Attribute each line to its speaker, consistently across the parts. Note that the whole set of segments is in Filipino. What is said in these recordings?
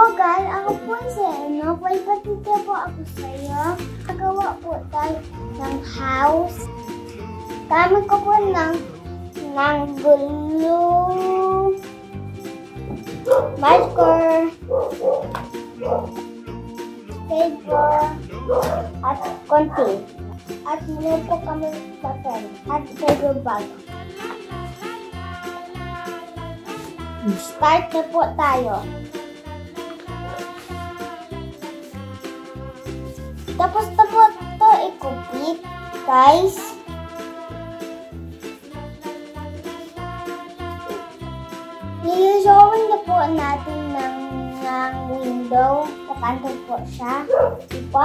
Speaker 1: guys, ako po si Eno. Pagpatito po ako sa iyo. Nagawa po tayo ng house. Gamit ko po ng glue, marker, paper, at konti. At mula po kami sa pen at paper bag. Start na po tayo. Tapos na po ito i-complete, guys. I-showing na po natin ng window. Kakanto po siya. Diba?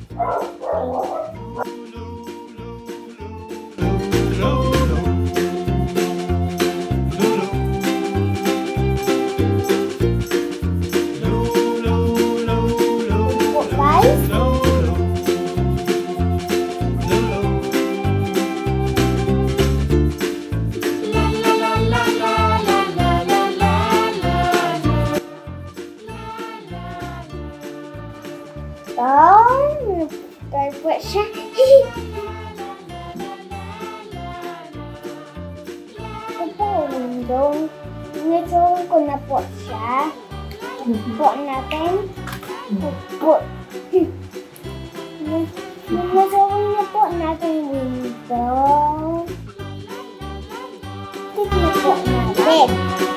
Speaker 1: Start po siya. Ito po, window. Nag-showing ko na po siya. Po natin. Po. Nag-showing na po natin window. Tignan po natin.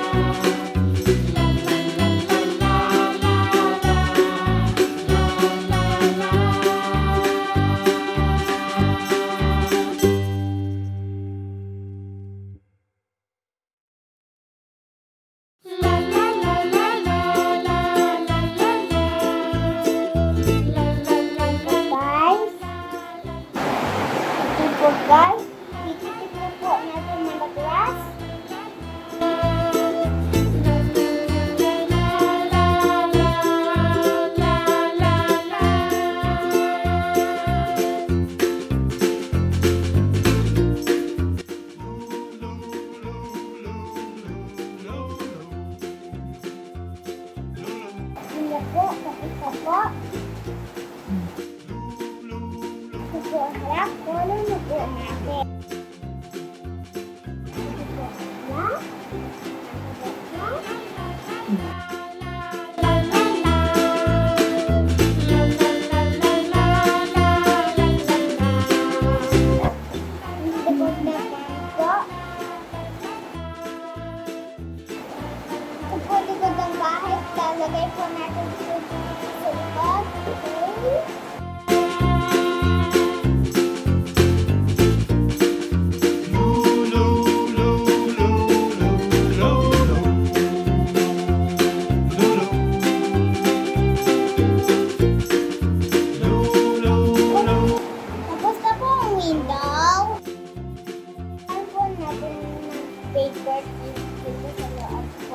Speaker 1: Guys, ikikip na po natin mga glass. Hindi po, kapita po. Ito po ang harap. Wala na po natin. Ito po ang likod ng bahay. Lalagay po natin sa likod. Tapos na po ang window. Ano po natin ng paper dito sa loob po.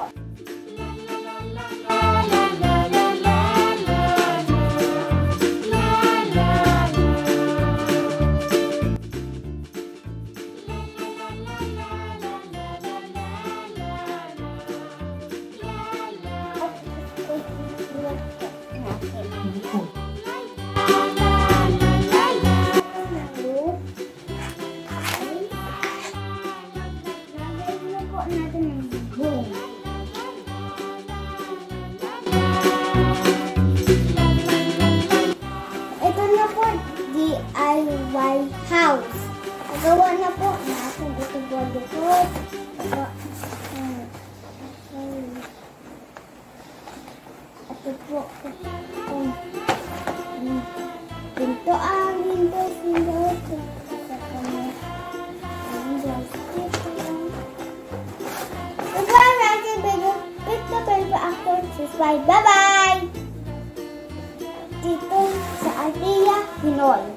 Speaker 1: Ito na po, DIY house. Nagawa na po natin ito po likod. Ito po, pintuan, windows. Bye-bye! Dito sa Ideyang Pinoy.